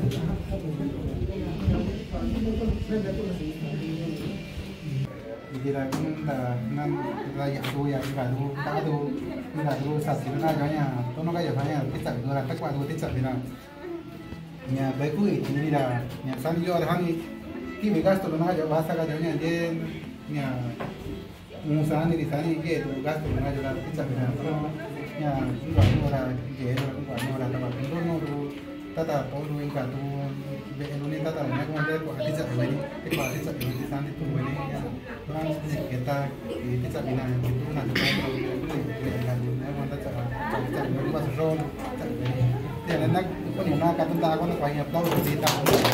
Jadi lah kan nan raya tu ya kita tu saksi na kanya tu no kaya kanya kita tu lah tak kuat tu kita bina nya baik ini dah nya san yo orang ki begas tu na jo bahasa ka nya je nya musan di sana ke tu gas tu na jo lah kita bina nya orang je orang tak apa no tata polu inka tu be enuni tata na ko de ko ati sa bani ke ko ati sa bani san tu bani ya orang kita kita bina itu na tu na ko tata sa bani pas ron ya nak ko na ka tanta ko na ko ya tau di ta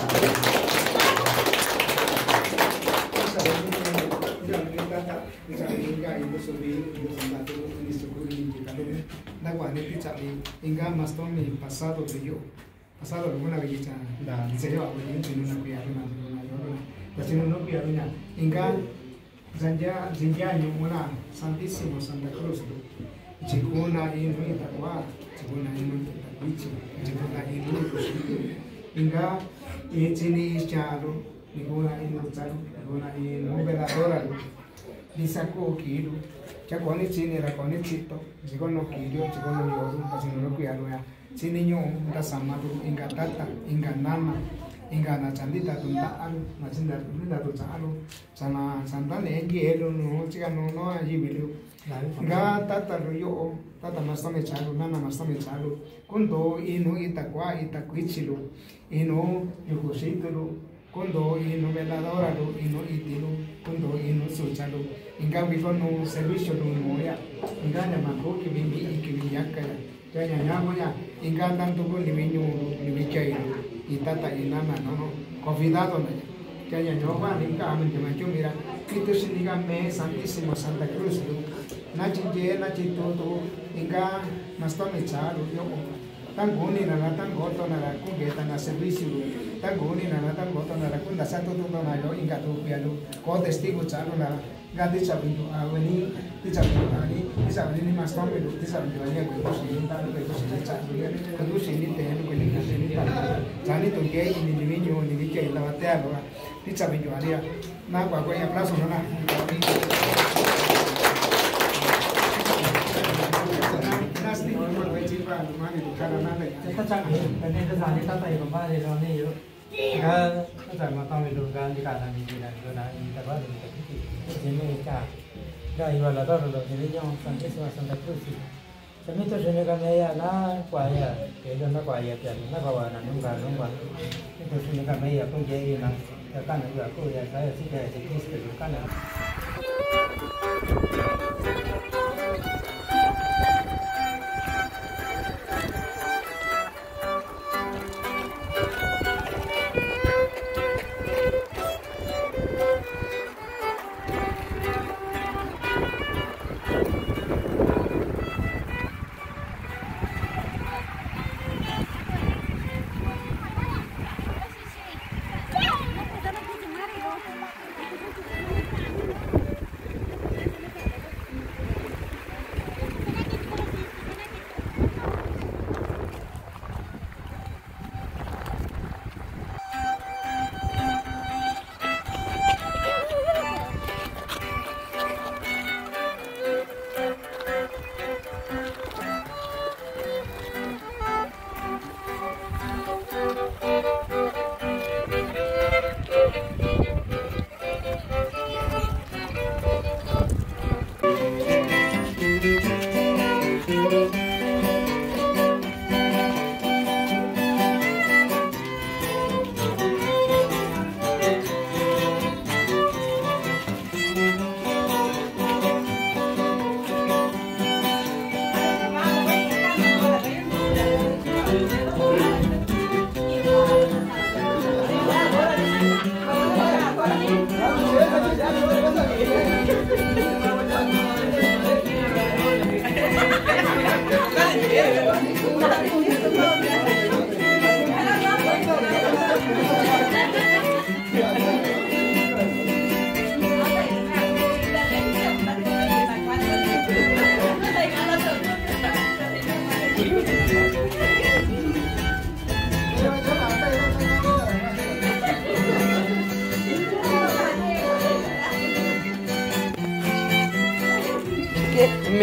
bisa hingga itu sudah satu ini syukuri kalau nak wani pizza hingga mas Tommy pasado tuyo pasado alguna vez ya se lleva a venir sin una cuidaduna pues sin una cuidaduna hingga zanja una santísimo Santa Cruz chikuna inu itakwa chikuna inu itakuichi chikuna inu hingga chini ischalo ninguna inu tsalo ninguna inu veladora disako kiru chakoni chini rakoni chito chikono kiru chikono yoru pasino kuyaru ya chini nyo nda samadu inga tata inga nana inga na chandita tuntaan na chinda tunda tutalo sana santane gielo no chikano no ajibilu nga tata ruyo tata masame chalu nana masame chalu kundo inu itakwa itakwichilu inu yukushitulu kundo inu veladora lu inu itilu kundo inu suchalu inga wikono servicio lu moya inga nyamako kibimbi ikibiyaka ya nyanyamo ya inga tanto ko liminyo libichailu itata inana no convidado na ya nyanyoba inga amen jamacho mira kito siniga me santísimo Santa Cruz lu na chinje na chituto inga nastame chalu yo tangoni na tangoto na kungeta na servicio tangoni na tangoto na kunda santo tu na yo inga tu pialu ko testigo chalo na gati chabindo awani ti chabindo ani ti chabindo mas tombe lu ti chabindo ya ko sini ta ko sini chabindo ko sini te ko ni sini ta jani to ke ini ni vinyo ni ke la batea lo ti chabindo ani na kwa ko ya aplauso na chắc chắn cái này cái gì ta thấy có ba thì nó này cái cái mà tao mình được cái gì cả là mình là rồi là mình ta bắt được cái gì này cả cái gọi là đó rồi thì nhau sang cái sang ta cứ gì cho nên tôi thấy cái này là quay à cái đó nó quay à cái nó gọi là nông sản tôi thấy cái này cũng dễ là cái này là cô ya cái gì cái cái này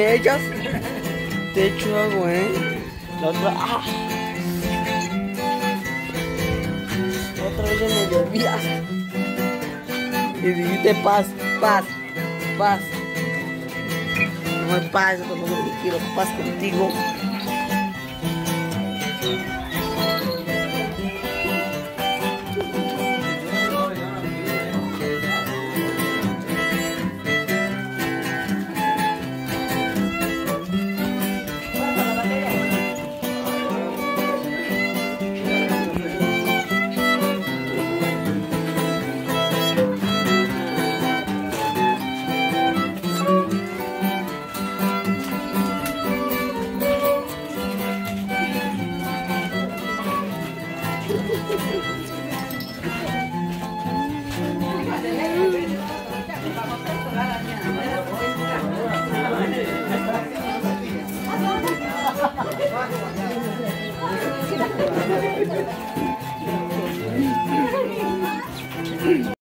ellas. Te echo agua, La otra. ¡Ah! Otra vez me debías. Y dijiste paz. No hay paz, no quiero paz contigo.